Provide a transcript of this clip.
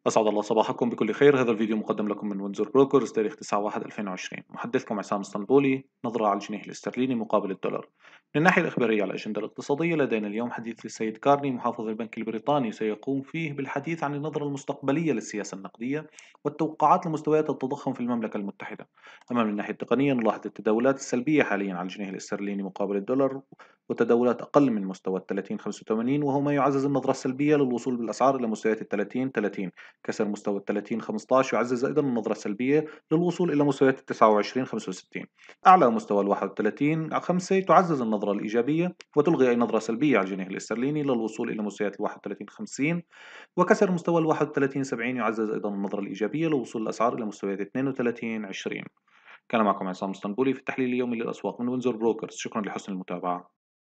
أسعد الله صباحكم بكل خير. هذا الفيديو مقدم لكم من وينزور بروكرز تاريخ 9/1/2020. محدثكم عصام اسطنبولي. نظرة على الجنيه الاسترليني مقابل الدولار. من الناحية الإخبارية على الأجندة الاقتصادية لدينا اليوم حديث للسيد كارني محافظ البنك البريطاني سيقوم فيه بالحديث عن النظرة المستقبلية للسياسة النقدية والتوقعات لمستويات التضخم في المملكة المتحدة. أما من الناحية التقنية نلاحظ التداولات السلبية حاليا على الجنيه الاسترليني مقابل الدولار وتداولات أقل من مستوى 30.85، وهو ما يعزز النظرة السلبية للوصول بالأسعار إلى مستويات 30.30. كسر مستوى ال30 15 يعزز أيضا النظرة السلبية للوصول إلى مستويات ال 29 65. أعلى مستوى ال 31 5 تعزز النظرة الإيجابية وتلغي أي نظرة سلبية على الجنيه الاسترليني للوصول إلى مستويات ال 31 50. وكسر مستوى ال 31 70 يعزز أيضا النظرة الإيجابية للوصول الأسعار إلى مستويات 32 20. كان معكم عصام اسطنبولي في التحليل اليومي للأسواق من وينزور بروكرز. شكرا لحسن المتابعة.